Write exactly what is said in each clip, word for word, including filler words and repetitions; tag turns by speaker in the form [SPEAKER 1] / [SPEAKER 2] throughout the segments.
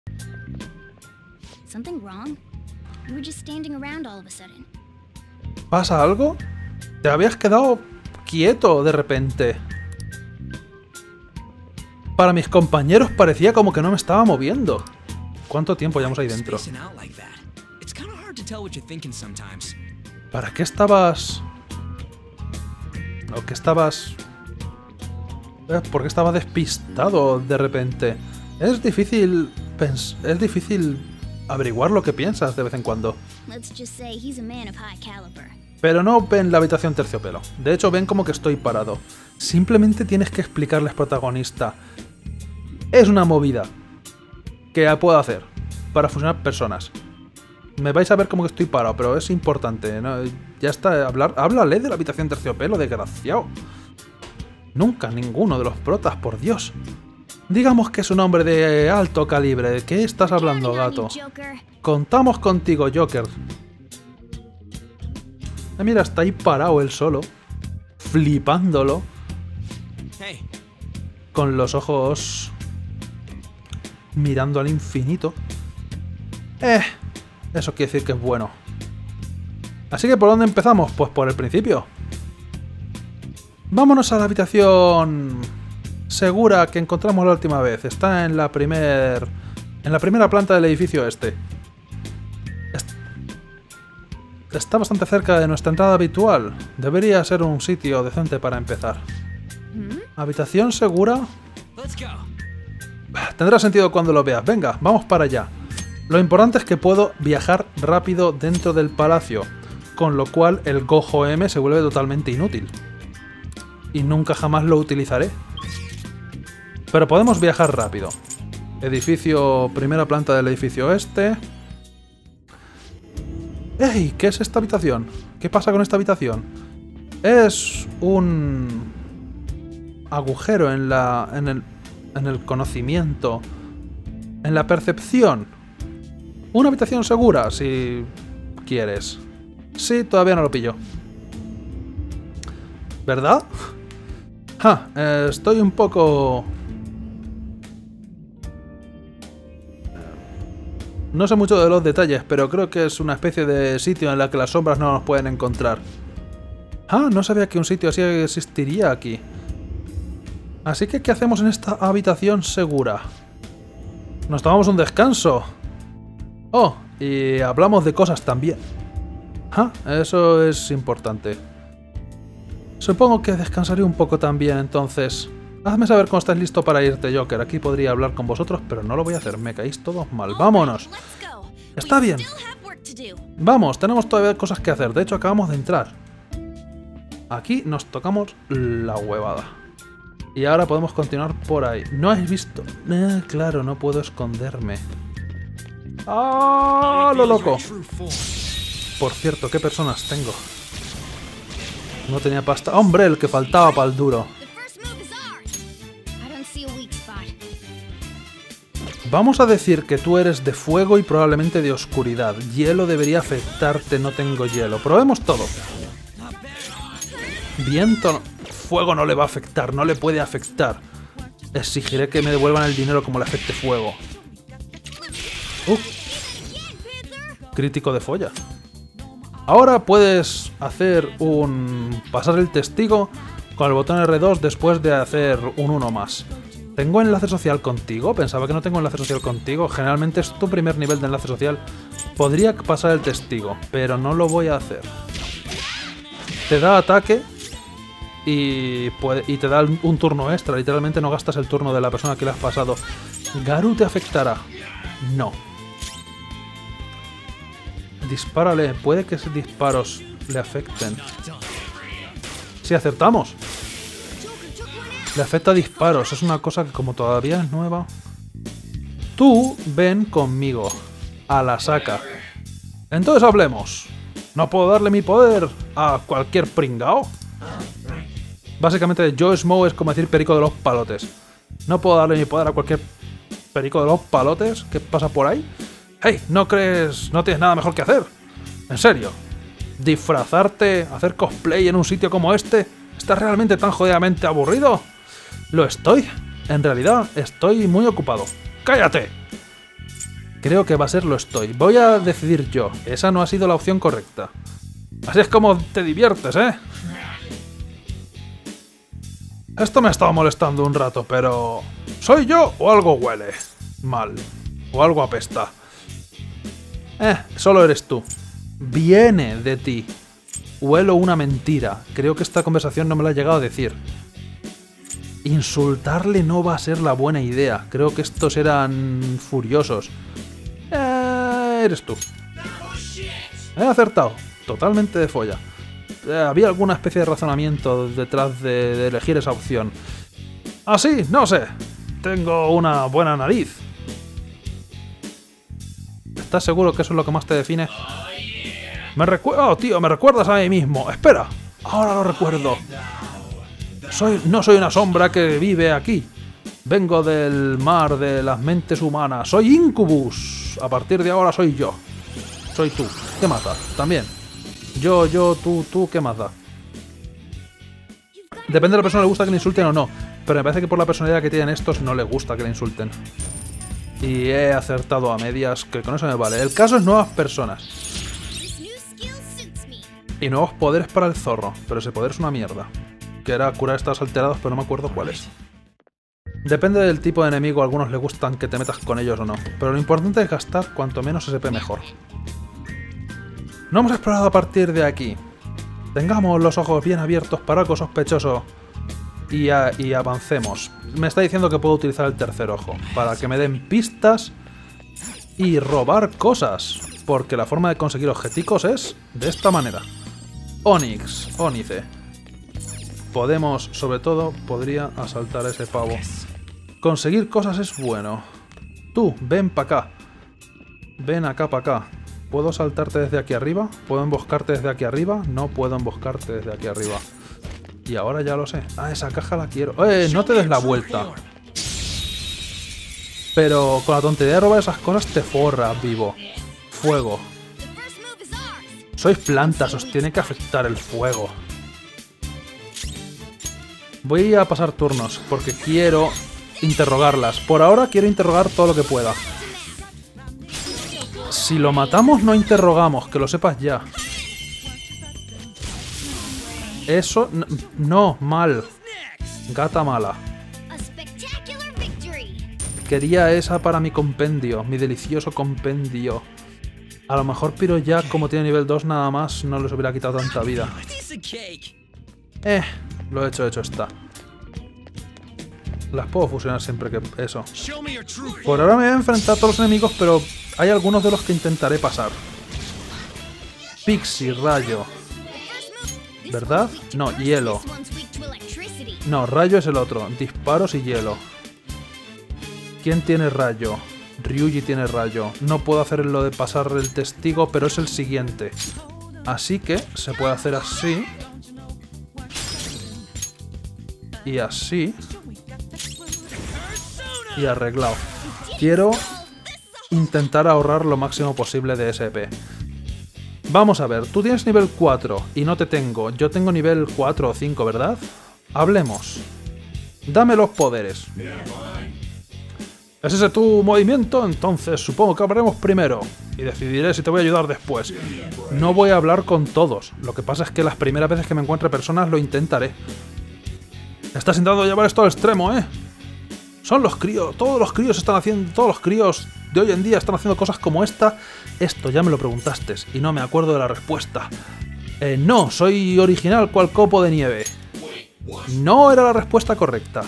[SPEAKER 1] Something wrong? You were just standing around all of a sudden.
[SPEAKER 2] ¿Pasa algo? Te habías quedado quieto de repente. Para mis compañeros parecía como que no me estaba moviendo. ¿Cuánto tiempo llevamos ahí dentro? ¿Para qué estabas...? ¿O qué estabas...? Eh, ¿Por qué estaba despistado de repente? Es difícil... Pens... Es difícil averiguar lo que piensas de vez en cuando. Pero no ven la habitación terciopelo. De hecho, ven como que estoy parado. Simplemente tienes que explicarles, protagonista. Es una movida que puedo hacer para fusionar personas. Me vais a ver como que estoy parado, pero es importante, ¿no? Ya está, hablar, háblale de la habitación terciopelo, desgraciado. Nunca ninguno de los protas, por Dios. Digamos que es un hombre de alto calibre. ¿De qué estás hablando, gato? Contamos contigo, Joker. Ah, mira, está ahí parado él solo, flipándolo, con los ojos mirando al infinito. Eh, eso quiere decir que es bueno. Así que, ¿por dónde empezamos? Pues por el principio. Vámonos a la habitación segura que encontramos la última vez. Está en la primer, en la primera planta del edificio este. Está bastante cerca de nuestra entrada habitual. Debería ser un sitio decente para empezar. ¿Habitación segura? Tendrá sentido cuando lo veas. Venga, vamos para allá. Lo importante es que puedo viajar rápido dentro del palacio, con lo cual el Gojo M se vuelve totalmente inútil. Y nunca jamás lo utilizaré. Pero podemos viajar rápido. Edificio... Primera planta del edificio este... ¡Ey! ¿Qué es esta habitación? ¿Qué pasa con esta habitación? Es un agujero en la en el en el conocimiento, en la percepción. Una habitación segura, si quieres. Sí, todavía no lo pillo. ¿Verdad? Ja, eh, estoy un poco... No sé mucho de los detalles, pero creo que es una especie de sitio en el que las sombras no nos pueden encontrar. Ah, no sabía que un sitio así existiría aquí. Así que, ¿qué hacemos en esta habitación segura? Nos tomamos un descanso. Oh, y hablamos de cosas también. Ah, eso es importante. Supongo que descansaré un poco también, entonces. Hazme saber cuando estés listo para irte, Joker. Aquí podría hablar con vosotros, pero no lo voy a hacer. Me caéis todos mal. ¡Vámonos! Está bien. Vamos, tenemos todavía cosas que hacer. De hecho, acabamos de entrar. Aquí nos tocamos la huevada. Y ahora podemos continuar por ahí. ¿No has visto? Eh, claro, no puedo esconderme. ¡Ah, lo loco! Por cierto, ¿qué personas tengo? No tenía pasta. ¡Hombre, el que faltaba para el duro! Vamos a decir que tú eres de fuego y probablemente de oscuridad. Hielo debería afectarte, no tengo hielo. Probemos todo. Viento... Fuego no le va a afectar, no le puede afectar. Exigiré que me devuelvan el dinero como le afecte fuego. Uh. Crítico de folla. Ahora puedes hacer un... pasar el testigo con el botón erre dos después de hacer un uno más. ¿Tengo enlace social contigo? Pensaba que no tengo enlace social contigo. Generalmente es tu primer nivel de enlace social. Podría pasar el testigo, pero no lo voy a hacer. Te da ataque y, puede, y te da un turno extra. Literalmente no gastas el turno de la persona que le has pasado. ¿Garu te afectará? No. Dispárale. Puede que esos disparos le afecten. Si acertamos. Le afecta a disparos, es una cosa que como todavía es nueva. Tú ven conmigo a la saca. Entonces hablemos. ¿No puedo darle mi poder a cualquier pringao? Básicamente Joe Smo es como decir perico de los palotes. ¿No puedo darle mi poder a cualquier perico de los palotes que pasa por ahí? Hey, ¿no crees? ¿No tienes nada mejor que hacer? ¿En serio? ¿Disfrazarte? ¿Hacer cosplay en un sitio como este? ¿Estás realmente tan jodidamente aburrido? Lo estoy. En realidad, estoy muy ocupado. ¡Cállate! Creo que va a ser lo estoy. Voy a decidir yo. Esa no ha sido la opción correcta. Así es como te diviertes, ¿eh? Esto me ha estado molestando un rato, pero... ¿soy yo o algo huele mal? O algo apesta. Eh, solo eres tú. Viene de ti. Huelo una mentira. Creo que esta conversación no me la ha llegado a decir. Insultarle no va a ser la buena idea. Creo que estos eran furiosos. Eh, eres tú. He acertado. Totalmente de folla. Eh, había alguna especie de razonamiento detrás de, de elegir esa opción. Ah, sí, no sé. Tengo una buena nariz. ¿Estás seguro que eso es lo que más te define? Me recuerdo... Oh, tío, me recuerdas a mí mismo. Espera. Ahora lo recuerdo. Soy... No soy una sombra que vive aquí. Vengo del mar de las mentes humanas. Soy Incubus. A partir de ahora soy yo. Soy tú. ¿Qué más da? También. Yo, yo, tú, tú, ¿qué más da? Depende de la persona, le gusta que le insulten o no. Pero me parece que por la personalidad que tienen estos no le gusta que le insulten. Y he acertado a medias, que con eso me vale. El caso es nuevas personas. Y nuevos poderes para el zorro. Pero ese poder es una mierda. Que era curar estados alterados, pero no me acuerdo cuáles. Depende del tipo de enemigo, a algunos les gustan que te metas con ellos o no. Pero lo importante es gastar cuanto menos S P mejor. No hemos explorado a partir de aquí. Tengamos los ojos bien abiertos para algo sospechoso. Y, a, y avancemos. Me está diciendo que puedo utilizar el tercer ojo. Para que me den pistas. Y robar cosas. Porque la forma de conseguir objeticos es de esta manera. Onix. Ónice. Podemos, sobre todo, podría asaltar a ese pavo. Conseguir cosas es bueno. Tú, ven para acá. Ven acá para acá. ¿Puedo saltarte desde aquí arriba? ¿Puedo emboscarte desde aquí arriba? No puedo emboscarte desde aquí arriba. Y ahora ya lo sé. Ah, esa caja la quiero. ¡Eh! No te des la vuelta. Pero con la tontería de robar esas cosas te forras, vivo. Fuego. Sois plantas, os tiene que afectar el fuego. Voy a pasar turnos, porque quiero interrogarlas. Por ahora quiero interrogar todo lo que pueda. Si lo matamos, no interrogamos, que lo sepas ya. Eso... No, no, mal. Gata mala. Quería esa para mi compendio, mi delicioso compendio. A lo mejor Piro ya, como tiene nivel dos nada más, no les hubiera quitado tanta vida. Eh, lo hecho, hecho está. Las puedo fusionar siempre que... eso. Por ahora me voy a enfrentar a todos los enemigos, pero hay algunos de los que intentaré pasar. Pixie, rayo. ¿Verdad? No, hielo. No, rayo es el otro. Disparos y hielo. ¿Quién tiene rayo? Ryuji tiene rayo. No puedo hacer lo de pasar el testigo, pero es el siguiente. Así que se puede hacer así. Y así. Y arreglado. Quiero intentar ahorrar lo máximo posible de S P. Vamos a ver, tú tienes nivel cuatro y no te tengo. Yo tengo nivel cuatro o cinco, ¿verdad? Hablemos. Dame los poderes. ¿Es ese tu movimiento? Entonces supongo que hablaremos primero. Y decidiré si te voy a ayudar después. No voy a hablar con todos. Lo que pasa es que las primeras veces que me encuentre personas lo intentaré. Estás intentando llevar esto al extremo, ¿eh? Son los críos. Todos los críos están haciendo... Todos los críos de hoy en día están haciendo cosas como esta. Esto ya me lo preguntaste y no me acuerdo de la respuesta. Eh, no, soy original cual copo de nieve. No era la respuesta correcta.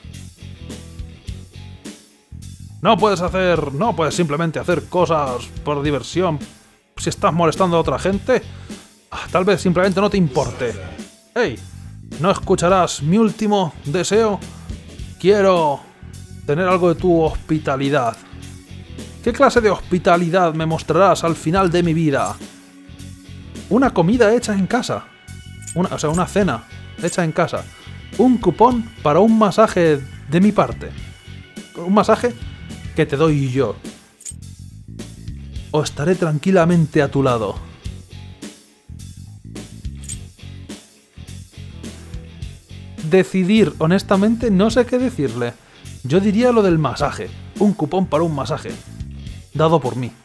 [SPEAKER 2] No puedes hacer... No puedes simplemente hacer cosas por diversión si estás molestando a otra gente. Ah, tal vez simplemente no te importe. ¡Ey! ¿No escucharás mi último deseo? Quiero tener algo de tu hospitalidad. ¿Qué clase de hospitalidad me mostrarás al final de mi vida? Una comida hecha en casa. Una, o sea, una cena hecha en casa. Un cupón para un masaje de mi parte. Un masaje que te doy yo. O estaré tranquilamente a tu lado. Decidir, honestamente, no sé qué decirle. Yo diría lo del masaje. Un cupón para un masaje. dado por mí.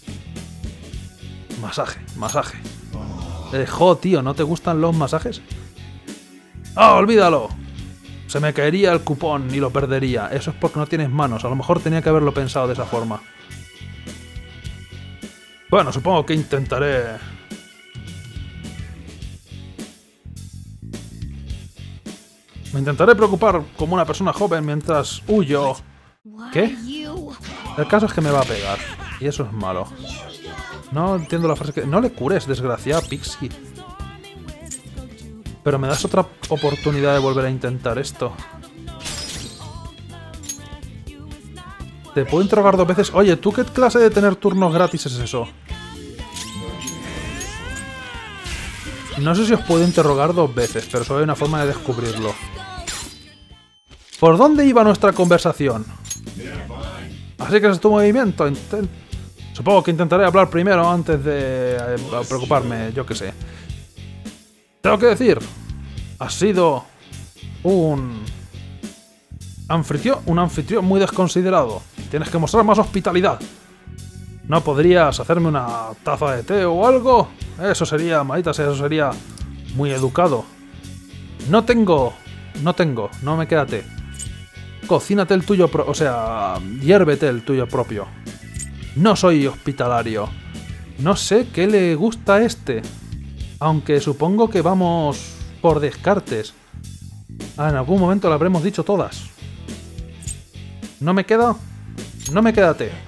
[SPEAKER 2] Masaje, masaje. Eh, jo, tío, ¿no te gustan los masajes? ¡Ah, olvídalo! Se me caería el cupón y lo perdería. Eso es porque no tienes manos. A lo mejor tenía que haberlo pensado de esa forma. Bueno, supongo que intentaré... Me intentaré preocupar como una persona joven mientras huyo. ¿Qué? El caso es que me va a pegar. Y eso es malo. No entiendo la frase que... No le cures, desgraciada Pixie. Pero me das otra oportunidad de volver a intentar esto. Te puedo interrogar dos veces. Oye, ¿tú qué clase de tener turnos gratis es eso? No sé si os puedo interrogar dos veces, pero solo hay una forma de descubrirlo. ¿Por dónde iba nuestra conversación? Así que es tu movimiento. Intent... Supongo que intentaré hablar primero antes de eh, preocuparme, yo qué sé. Tengo que decir, has sido un anfitrión, un anfitrión muy desconsiderado. Tienes que mostrar más hospitalidad. ¿No podrías hacerme una taza de té o algo? Eso sería, maldita sea, eso sería muy educado. No tengo, no tengo, no me queda té. Cocínate el tuyo, pro o sea, hiérvete el tuyo propio. No soy hospitalario. No sé qué le gusta a este. Aunque supongo que vamos por descartes. Ah, en algún momento lo habremos dicho todas. ¿No me queda? No me queda té.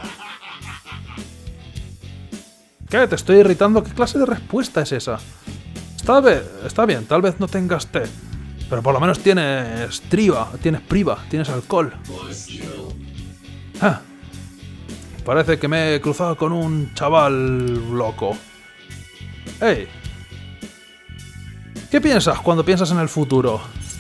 [SPEAKER 2] ¿Qué? ¿Te estoy irritando? ¿Qué clase de respuesta es esa? Está bien, está bien, tal vez no tengas té. Pero por lo menos tienes triba, tienes priva, tienes alcohol. Ah, parece que me he cruzado con un chaval loco. ¡Ey! ¿Qué piensas cuando piensas en el futuro?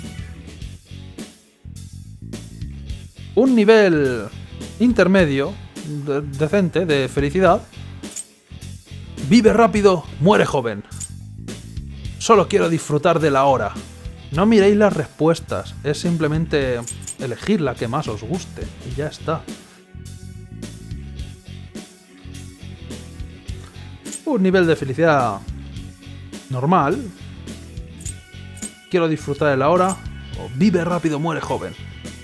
[SPEAKER 2] Un nivel intermedio, de decente, de felicidad. Vive rápido, muere joven. Solo quiero disfrutar de la hora. No miréis las respuestas, es simplemente elegir la que más os guste y ya está. Un nivel de felicidad normal. Quiero disfrutar de la hora. O vive rápido, muere joven.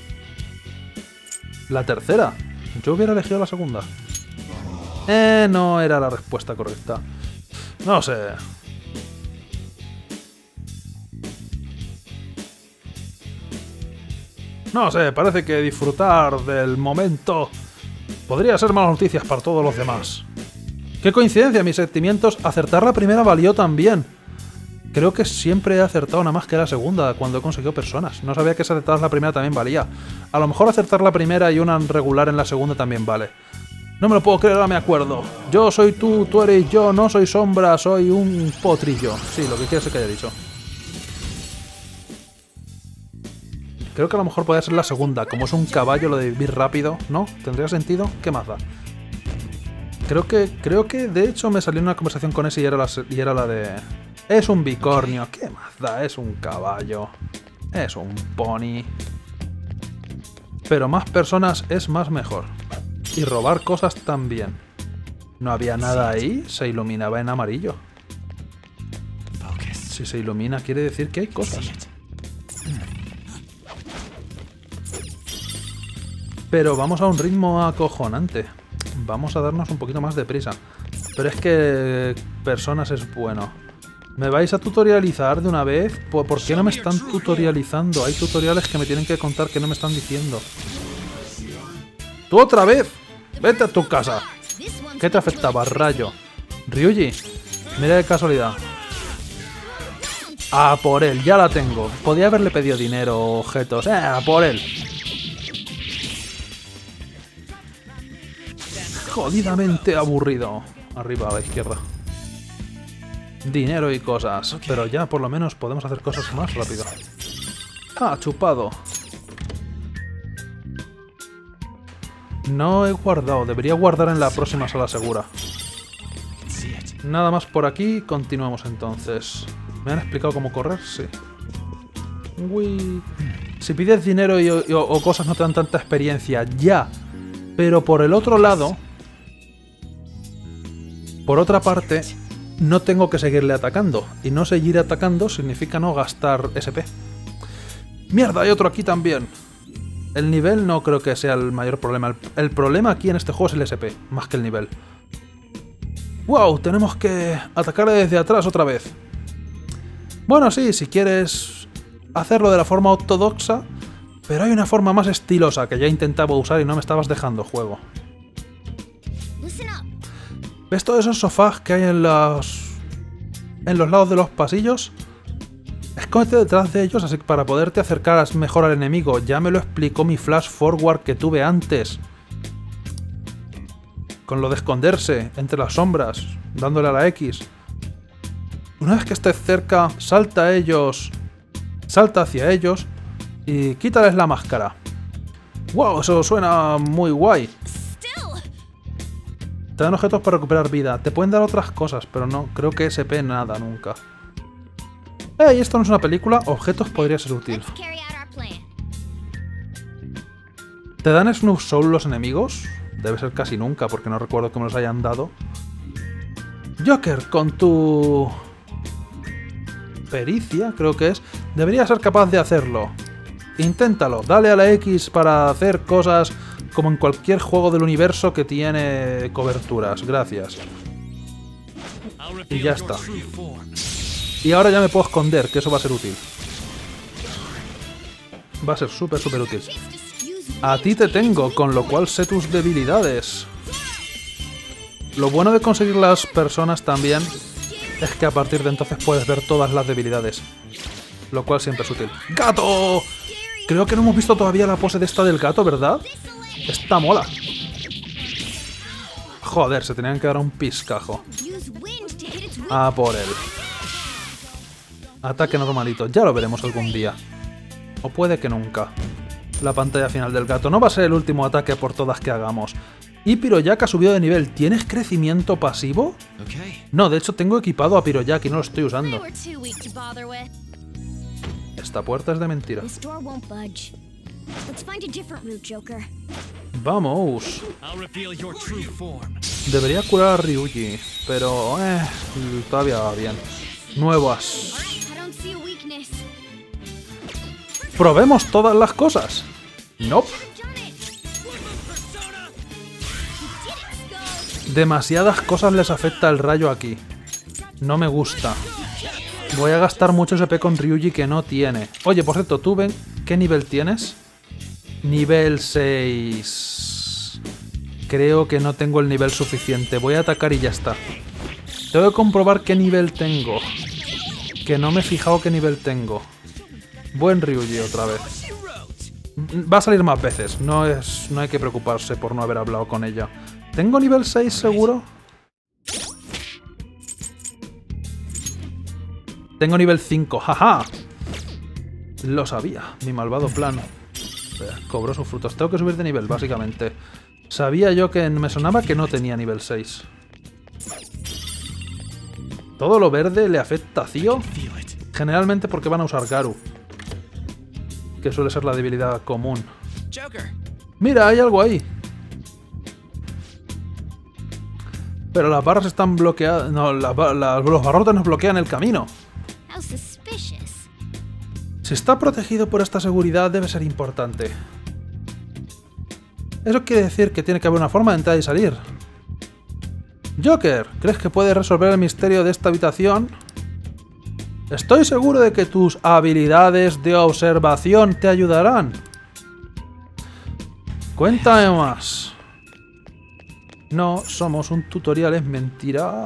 [SPEAKER 2] La tercera. Yo hubiera elegido la segunda. Eh, no era la respuesta correcta. No sé. No sé, parece que disfrutar del momento podría ser malas noticias para todos los demás. ¡Qué coincidencia! Mis sentimientos. Acertar la primera valió también. Creo que siempre he acertado nada más que la segunda cuando he conseguido personas. No sabía que si acertabas la primera también valía. A lo mejor acertar la primera y una regular en la segunda también vale. No me lo puedo creer, ahora me acuerdo. Yo soy tú, tú eres yo, no soy sombra, soy un potrillo. Sí, lo que quieres es que haya dicho. Creo que a lo mejor podría ser la segunda. Como es un caballo lo de vivir rápido, ¿no? ¿Tendría sentido? ¿Qué más da? Creo que, creo que de hecho me salió una conversación con ese y era la, y era la de... Es un bicornio. ¿Qué más da? Es un caballo. Es un pony. Pero más personas es más mejor. Y robar cosas también. No había nada ahí, se iluminaba en amarillo. Si se ilumina quiere decir que hay cosas. Pero vamos a un ritmo acojonante. Vamos a darnos un poquito más de prisa. Pero es que personas es bueno. ¿Me vais a tutorializar de una vez? ¿Por qué no me están tutorializando? Hay tutoriales que me tienen que contar que no me están diciendo. ¡Tú otra vez! ¡Vete a tu casa! ¿Qué te afectaba, rayo? Ryuji, mira de casualidad. ¡A por él! Ya la tengo. Podía haberle pedido dinero o objetos. ¡Eh, a por él! Jodidamente aburrido. Arriba a la izquierda. Dinero y cosas. Pero ya por lo menos podemos hacer cosas más rápido. Ah, chupado. No he guardado. Debería guardar en la próxima sala segura. Nada más por aquí. Continuamos entonces. ¿Me han explicado cómo correr? Sí. Uy. Si pides dinero y, y, o cosas no te dan tanta experiencia. Ya. Pero por el otro lado... Por otra parte, no tengo que seguirle atacando. Y no seguir atacando significa no gastar S P. ¡Mierda! Hay otro aquí también. El nivel no creo que sea el mayor problema. El, el problema aquí en este juego es el S P, más que el nivel. ¡Wow! Tenemos que atacarle desde atrás otra vez. Bueno, sí, si quieres hacerlo de la forma ortodoxa, pero hay una forma más estilosa que ya intentaba usar y no me estabas dejando, juego. ¿Ves todos esos sofás que hay en los, en los lados de los pasillos? Escóndete detrás de ellos así para poderte acercar mejor al enemigo. Ya me lo explicó mi flash forward que tuve antes. Con lo de esconderse entre las sombras, dándole a la X. Una vez que estés cerca, salta a ellos, salta hacia ellos y quítales la máscara. ¡Wow! Eso suena muy guay. Te dan objetos para recuperar vida. Te pueden dar otras cosas, pero no, creo que S P nada nunca. ¡Ey! Esto no es una película. Objetos podría ser útil. ¿Te dan Snuff Soul los enemigos? Debe ser casi nunca, porque no recuerdo que me los hayan dado. Joker, con tu pericia, creo que es, debería ser capaz de hacerlo. Inténtalo. Dale a la X para hacer cosas como en cualquier juego del universo que tiene coberturas. Gracias. Y ya está. Y ahora ya me puedo esconder, que eso va a ser útil. Va a ser súper, súper útil. A ti te tengo, con lo cual sé tus debilidades. Lo bueno de conseguir las personas también es que a partir de entonces puedes ver todas las debilidades. Lo cual siempre es útil. ¡Gato! Creo que no hemos visto todavía la pose de esta del gato, ¿verdad? Esta mola. Joder, se tenían que dar un piscajo. A por él. Ataque normalito. Ya lo veremos algún día. O puede que nunca. La pantalla final del gato. No va a ser el último ataque por todas que hagamos. Y Piroyak ha subido de nivel. ¿Tienes crecimiento pasivo? No, de hecho tengo equipado a Piroyak y no lo estoy usando. Esta puerta es de mentira. Vamos. Debería curar a Ryuji, pero eh, todavía va bien. Nuevas. Probemos todas las cosas. Nope. Demasiadas cosas les afecta el rayo aquí. No me gusta. Voy a gastar mucho S P con Ryuji que no tiene. Oye, por cierto, tú ven, ¿qué nivel tienes? Nivel seis. Creo que no tengo el nivel suficiente. Voy a atacar y ya está. Tengo que comprobar qué nivel tengo. Que no me he fijado qué nivel tengo. Buen Ryuji otra vez. Va a salir más veces. No, es, no hay que preocuparse por no haber hablado con ella. ¿Tengo nivel seis seguro? Tengo nivel cinco. ¡Jaja! Lo sabía. Mi malvado plan. Cobró sus frutos. Tengo que subir de nivel, básicamente. Sabía yo que me sonaba que no tenía nivel seis. ¿Todo lo verde le afecta a Zio? Generalmente porque van a usar Garu. Que suele ser la debilidad común. ¡Mira, hay algo ahí! Pero las barras están bloqueadas... No, la, la, los barrotes nos bloquean el camino. Si está protegido por esta seguridad, debe ser importante. Eso quiere decir que tiene que haber una forma de entrar y salir. Joker, ¿crees que puedes resolver el misterio de esta habitación? Estoy seguro de que tus habilidades de observación te ayudarán. Cuéntame más. No, somos un tutorial, es mentira.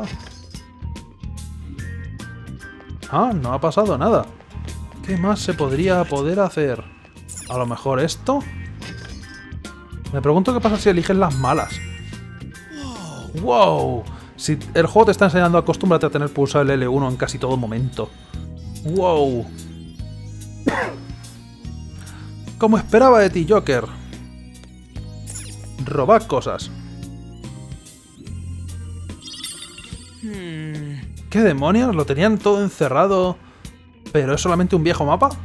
[SPEAKER 2] Ah, no ha pasado nada. ¿Qué más se podría poder hacer? ¿A lo mejor esto? Me pregunto qué pasa si eliges las malas. ¡Wow! Si el juego te está enseñando, acostúmbrate a tener pulsado el L uno en casi todo momento. ¡Wow! Como esperaba de ti, Joker. Robad cosas. ¿Qué demonios? ¿Lo tenían todo encerrado? ¿Pero es solamente un viejo mapa?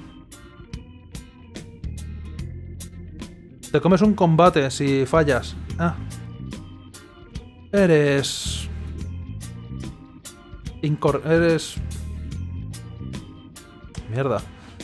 [SPEAKER 2] Te comes un combate si fallas. Ah. Eres... Incor... Eres... Mierda.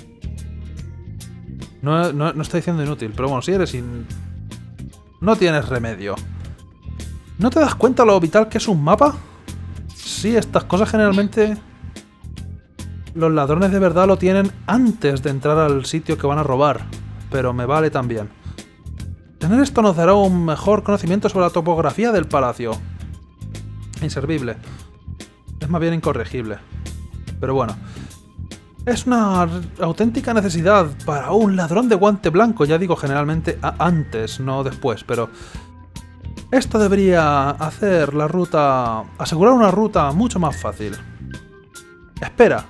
[SPEAKER 2] No, no, no estoy diciendo inútil, pero bueno, si eres in... No tienes remedio. ¿No te das cuenta lo vital que es un mapa? Sí, estas cosas generalmente... Los ladrones de verdad lo tienen antes de entrar al sitio que van a robar. Pero me vale también. Tener esto nos dará un mejor conocimiento sobre la topografía del palacio. Inservible. Es más bien incorregible. Pero bueno. Es una auténtica necesidad para un ladrón de guante blanco. Ya digo generalmente antes, no después, pero... Esto debería hacer la ruta... Asegurar una ruta mucho más fácil. Espera.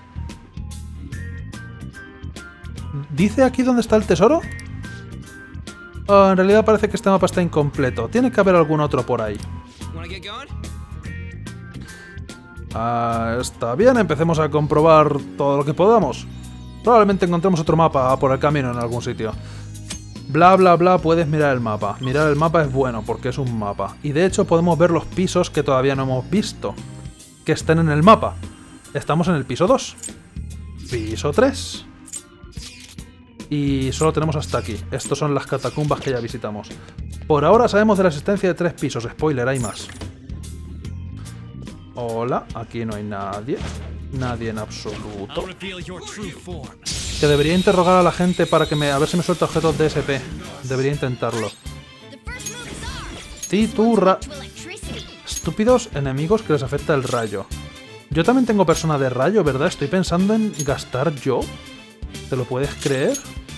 [SPEAKER 2] ¿Dice aquí dónde está el tesoro? Oh, en realidad parece que este mapa está incompleto. Tiene que haber algún otro por ahí. Ah, está bien, empecemos a comprobar todo lo que podamos. Probablemente encontremos otro mapa por el camino en algún sitio. Bla bla bla, puedes mirar el mapa. Mirar el mapa es bueno porque es un mapa. Y de hecho podemos ver los pisos que todavía no hemos visto. Que estén en el mapa. Estamos en el piso dos. Piso tres. Y solo tenemos hasta aquí. Estos son las catacumbas que ya visitamos. Por ahora sabemos de la existencia de tres pisos. Spoiler, hay más. Hola, aquí no hay nadie. Nadie en absoluto. Que debería interrogar a la gente para que me... A ver si me suelta objetos de S P. Debería intentarlo. Titurra. Estúpidos enemigos que les afecta el rayo. Yo también tengo persona de rayo, ¿verdad? Estoy pensando en gastar yo. ¿Te lo puedes creer?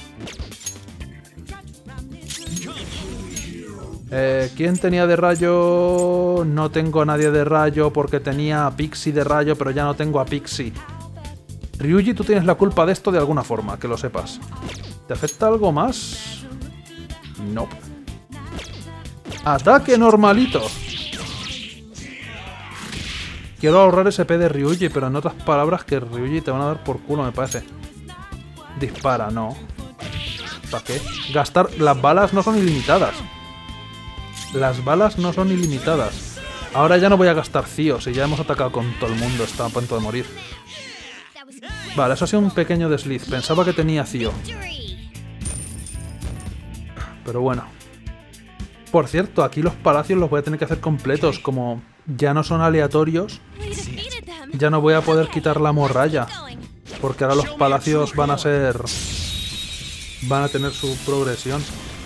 [SPEAKER 2] Eh, ¿Quién tenía de rayo? No tengo a nadie de rayo porque tenía a Pixie de rayo, pero ya no tengo a Pixie. Ryuji, tú tienes la culpa de esto de alguna forma, que lo sepas. ¿Te afecta algo más? No. ¡Ataque normalito! Quiero ahorrar S P de Ryuji, pero en otras palabras que Ryuji te van a dar por culo, me parece. Dispara, no. ¿Para qué? Gastar... Las balas no son ilimitadas. Las balas no son ilimitadas. Ahora ya no voy a gastar Cío, si ya hemos atacado con todo el mundo, está a punto de morir. Vale, eso ha sido un pequeño desliz. Pensaba que tenía Cío. Pero bueno. Por cierto, aquí los palacios los voy a tener que hacer completos. Como ya no son aleatorios, ya no voy a poder quitar la morralla. Porque ahora los palacios van a ser... Van a tener su progresión.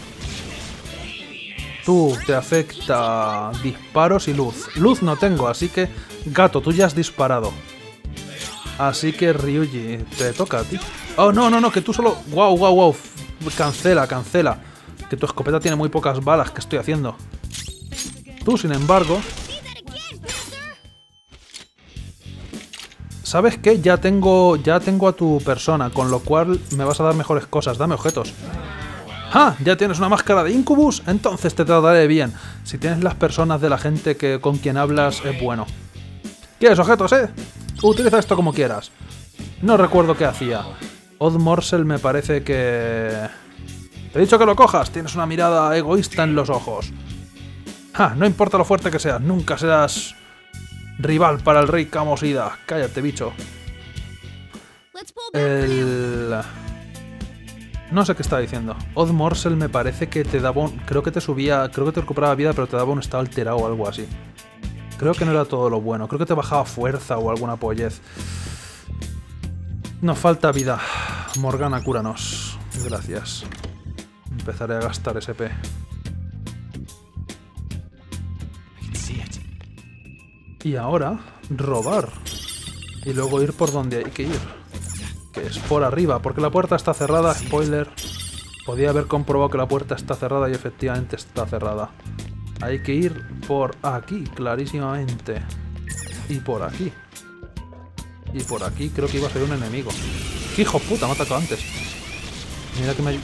[SPEAKER 2] Tú, te afecta disparos y luz. Luz no tengo, así que... Gato, tú ya has disparado. Así que Ryuji, te toca a ti. Oh, no, no, no, que tú solo... Wow, wow, wow. Cancela, cancela. Que tu escopeta tiene muy pocas balas. ¿Qué estoy haciendo? Tú, sin embargo... ¿Sabes qué? Ya tengo, ya tengo a tu persona, con lo cual me vas a dar mejores cosas. Dame objetos. ¡Ah! ¿Ya tienes una máscara de Incubus? Entonces te trataré bien. Si tienes las personas de la gente que con quien hablas, es bueno. ¿Quieres objetos, eh? Utiliza esto como quieras. No recuerdo qué hacía. Odd Morsel me parece que... Te he dicho que lo cojas. Tienes una mirada egoísta en los ojos. ¡Ah! No importa lo fuerte que seas, nunca serás... rival para el rey Kamosida. Cállate, bicho. El... No sé qué está diciendo. Odd Morsel me parece que te daba un... Creo que te subía... Creo que te recuperaba vida, pero te daba un estado alterado o algo así. Creo que no era todo lo bueno. Creo que te bajaba fuerza o alguna pollez. Nos falta vida. Morgana, cúranos. Gracias. Empezaré a gastar S P. Y ahora, robar. Y luego ir por donde hay que ir. Que es por arriba, porque la puerta está cerrada. Spoiler. Podía haber comprobado que la puerta está cerrada y efectivamente está cerrada. Hay que ir por aquí, clarísimamente. Y por aquí. Y por aquí creo que iba a ser un enemigo. ¡Qué hijo puta! Me ha atacado antes. Mira que me...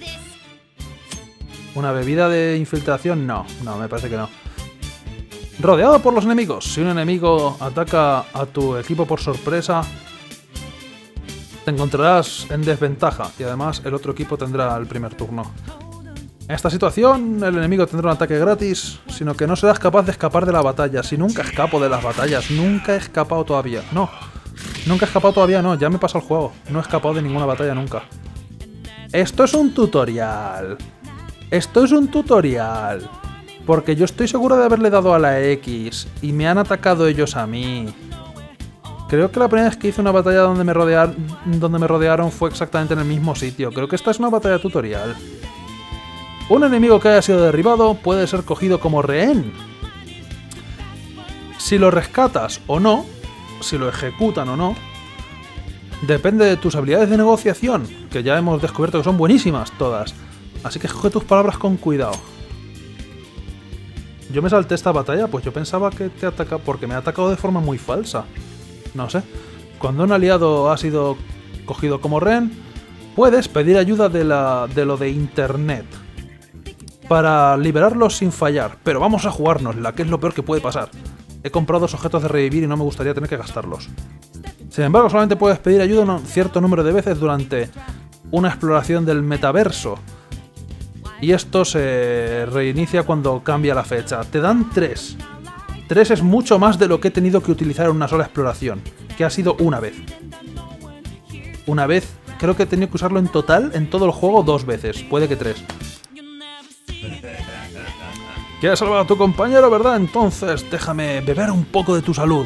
[SPEAKER 2] ¿Una bebida de infiltración? No, no, me parece que no. Rodeado por los enemigos. Si un enemigo ataca a tu equipo por sorpresa, te encontrarás en desventaja. Y además el otro equipo tendrá el primer turno. En esta situación, el enemigo tendrá un ataque gratis, sino que no serás capaz de escapar de la batalla. Si nunca escapo de las batallas, nunca he escapado todavía. No, nunca he escapado todavía, no, ya me pasa el juego. No he escapado de ninguna batalla nunca. Esto es un tutorial. Esto es un tutorial. Porque yo estoy seguro de haberle dado a la X y me han atacado ellos a mí. Creo que la primera vez que hice una batalla donde me, rodear, donde me rodearon fue exactamente en el mismo sitio. Creo que esta es una batalla tutorial. Un enemigo que haya sido derribado puede ser cogido como rehén. Si lo rescatas o no, si lo ejecutan o no, depende de tus habilidades de negociación, que ya hemos descubierto que son buenísimas todas. Así que coge tus palabras con cuidado. Yo me salté esta batalla, pues yo pensaba que te ataca porque me ha atacado de forma muy falsa. No sé. Cuando un aliado ha sido cogido como rehén, puedes pedir ayuda de, la, de lo de internet para liberarlos sin fallar. Pero vamos a jugárnosla, que es lo peor que puede pasar. He comprado dos objetos de revivir y no me gustaría tener que gastarlos. Sin embargo, solamente puedes pedir ayuda un cierto número de veces durante una exploración del metaverso. Y esto se reinicia cuando cambia la fecha. Te dan tres. Tres es mucho más de lo que he tenido que utilizar en una sola exploración, que ha sido una vez. Una vez, creo que he tenido que usarlo en total, en todo el juego, dos veces. Puede que tres. ¿Quieres salvar a tu compañero, verdad? Entonces déjame beber un poco de tu salud.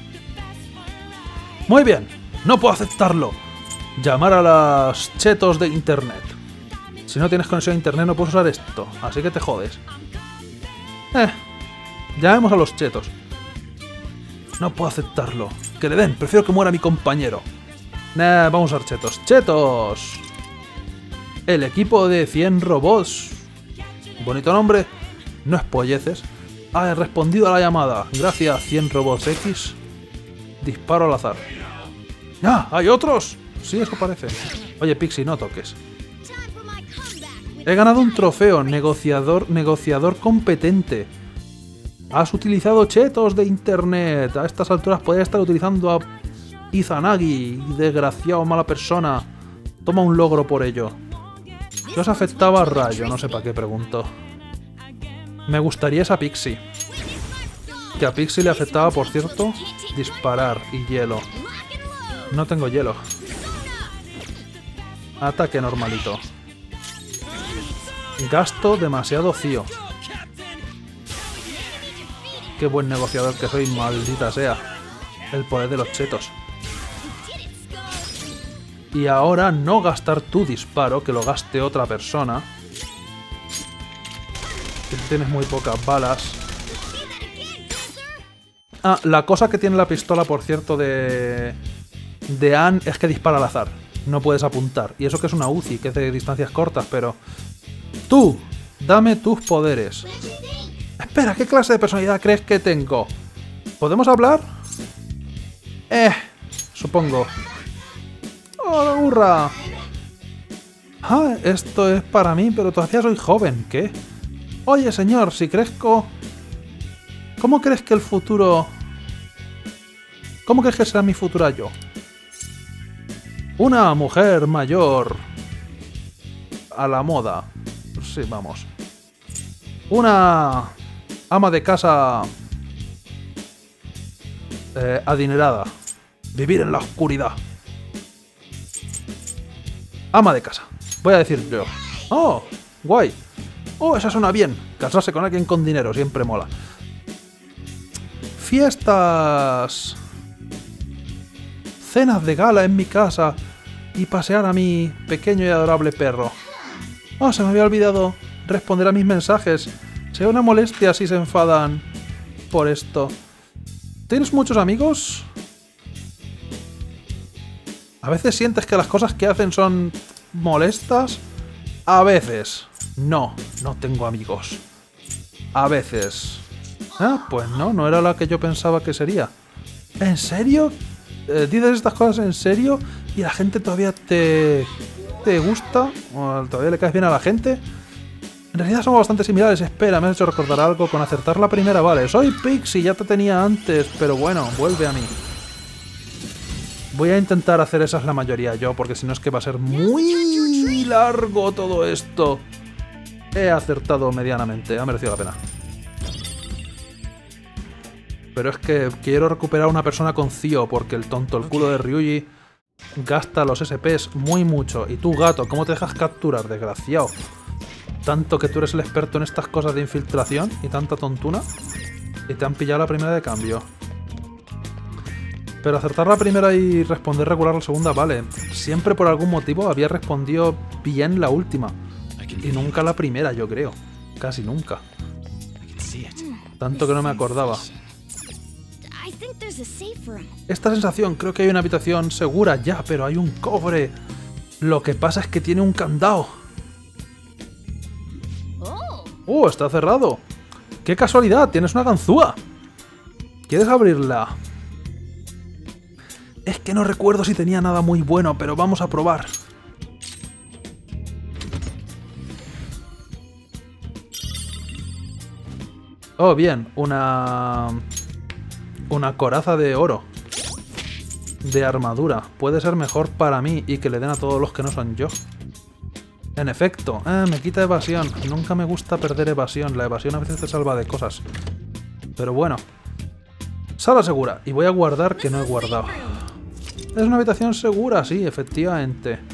[SPEAKER 2] Muy bien, no puedo aceptarlo. Llamar a los chetos de internet. Si no tienes conexión a internet no puedes usar esto, así que te jodes. Eh, llamemos a los chetos. No puedo aceptarlo. Que le den, prefiero que muera mi compañero. Nah, vamos a usar chetos. ¡Chetos! El equipo de cien robots. Bonito nombre. No espolleces. Ah, he respondido a la llamada. Gracias, cien robots X. Disparo al azar. ¡Ah! ¿Hay otros? Sí, eso parece. Oye, Pixie, no toques. He ganado un trofeo. Negociador, negociador competente. Has utilizado chetos de internet. A estas alturas podría estar utilizando a Izanagi. Desgraciado, mala persona. Toma un logro por ello. ¿Qué os afectaba a Rayo? No sé para qué pregunto. Me gustaría esa Pixie. Que a Pixie le afectaba, por cierto, disparar y hielo. No tengo hielo. Ataque normalito. Gasto demasiado cío. Qué buen negociador que soy, maldita sea. El poder de los chetos. Y ahora no gastar tu disparo, que lo gaste otra persona. Que tienes muy pocas balas. Ah, la cosa que tiene la pistola, por cierto, de... de Anne es que dispara al azar. No puedes apuntar. Y eso que es una U C I, que es de distancias cortas, pero... ¡Tú! Dame tus poderes. Espera, ¿qué clase de personalidad crees que tengo? ¿Podemos hablar? Eh, supongo. ¡Oh, hurra! Ah, esto es para mí, pero todavía soy joven. ¿Qué? Oye, señor, si crezco... ¿Cómo crees que el futuro... ¿Cómo crees que será mi futura yo? Una mujer mayor... a la moda. Sí, vamos. Una... ama de casa... Eh, adinerada. Vivir en la oscuridad. Ama de casa. Voy a decir yo. Oh, guay. Oh, esa suena bien. Casarse con alguien con dinero siempre mola. Fiestas. Cenas de gala en mi casa. Y pasear a mi pequeño y adorable perro. Oh, se me había olvidado responder a mis mensajes. Será una molestia si se enfadan por esto. ¿Tienes muchos amigos? ¿A veces sientes que las cosas que hacen son molestas? A veces. No, no tengo amigos. A veces. Ah, pues no, no era la que yo pensaba que sería. ¿En serio? Eh, ¿Dices estas cosas en serio? ¿Y la gente todavía te... te gusta? ¿O todavía le caes bien a la gente? En realidad somos bastante similares. Espera, me has hecho recordar algo con acertar la primera. Vale, soy Pixie, ya te tenía antes, pero bueno, vuelve a mí. Voy a intentar hacer esas la mayoría yo, porque si no es que va a ser muy largo todo esto. He acertado medianamente, ha merecido la pena. Pero es que quiero recuperar a una persona con Cío, porque el tonto, el culo de Ryuji, gasta los S Ps muy mucho. Y tú, gato, ¿cómo te dejas capturar, desgraciado? Tanto que tú eres el experto en estas cosas de infiltración y tanta tontuna. Y te han pillado la primera de cambio. Pero acertar la primera y responder regular la segunda, vale. Siempre por algún motivo había respondido bien la última. Y nunca la primera, yo creo. Casi nunca. Tanto que no me acordaba. Esta sensación, creo que hay una habitación segura ya, pero hay un cofre. Lo que pasa es que tiene un candado. ¡Uh! Está cerrado. ¡Qué casualidad! Tienes una ganzúa. ¿Quieres abrirla? Es que no recuerdo si tenía nada muy bueno, pero vamos a probar. Oh, bien. Una... Una coraza de oro. De armadura. Puede ser mejor para mí y que le den a todos los que no son yo. En efecto. Eh, me quita evasión. Nunca me gusta perder evasión. La evasión a veces te salva de cosas. Pero bueno. Sala segura. Y voy a guardar que no he guardado. Es una habitación segura, sí, efectivamente.